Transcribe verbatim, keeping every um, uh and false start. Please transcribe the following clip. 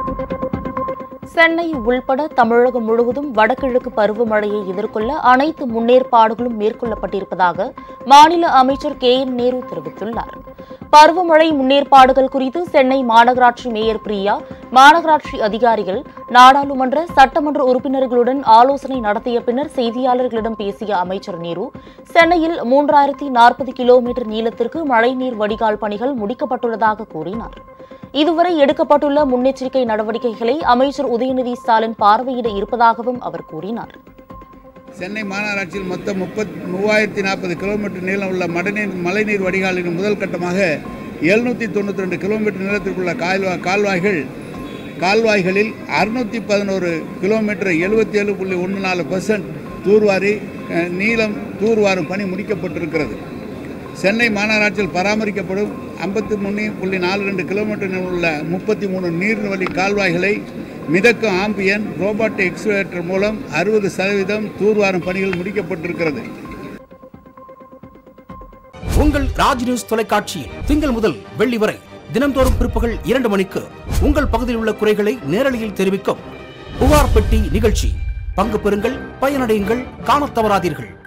சென்னை உள்பட தமிழகம் முழுவதும் வடகிழக்கு பருவமழையை எதிர்கொள்ள அனைத்து முன்னேற்பாடுகளும் மேற்கொள்ளப்பட்டிருப்பதாக மாநில அமைச்சர் கே என் நேரு தெரிவித்துள்ளார். பருவமழை முன்னேற்பாடுகள் குறித்து சென்னை மாநகராட்சி மேயர் பிரியா, மாநகராட்சி அதிகாரிகள், நாடாளுமன்ற சட்டமன்ற உறுப்பினர்களுடன் ஆலோசனை நடத்திய பின்னர் செய்தியாளர்களிடம் பேசிய அமைச்சர் நேரு, சென்னையில் மூன்றாயிரத்தி நாற்பது கிலோமீட்டர் நீளத்திற்கு மழைநீர் வடிகால் பணிகள் முடிக்கப்பட்டுள்ளதாக கூறினார். இதுவரை எடுக்கப்பட்டுள்ள முன்னெச்சரிக்கை நடவடிக்கைகளை அமைச்சர் உதயநிதி ஸ்டாலின் பார்வையிட இருப்பதாகவும் அவர் கூறினார். சென்னை மாநகராட்சியில் மொத்தம் முப்பத்தி மூவாயிரத்தி நாற்பது கிலோமீட்டர் நீளம் உள்ள மழைநீர் மழைநீர் வடிகாலின் முதல் கட்டமாக எழுநூற்றி தொண்ணூற்றி ரெண்டு கிலோமீட்டர் நீளத்திற்குள்ள கால்வா கால்வாய்கள் கால்வாய்களில் அறுநூற்றி பதினோரு கிலோமீட்டர் எழுபத்தி ஏழு புள்ளி ஒன்று நாலு பர்சன்ட் தூர்வாரி நீளம் தூர்வாரும் பணி முடிக்கப்பட்டிருக்கிறது. சென்னை மாநகராட்சியில் பராமரிக்கப்படும் ஐம்பத்தி மூணு புள்ளி நாலு ரெண்டு கிலோமீட்டர் உள்ள முப்பத்தி மூணு நீர்வழி கால்வாய்களை மிதக்கும் ஆம்பியன் ரோபோட்டிக் எக்ஸ்கவேட்டர் மூலம் அறுபது சதவீதம் தூர்வாரும் பணிகள் முடிக்கப்பட்டிருக்கிறது. உங்கள் ராஜ் நியூஸ் தொலைக்காட்சியில் திங்கள் முதல் வெள்ளி வரை தினந்தோறும் பிற்பகல் இரண்டு மணிக்கு உங்கள் பகுதியில் உள்ள குறைகளை நேரலையில் தெரிவிக்கும் புகார் பெட்டி நிகழ்ச்சி. பங்கு பெறுங்கள், பயனடையுங்கள், காணத் தவறாதீர்கள்.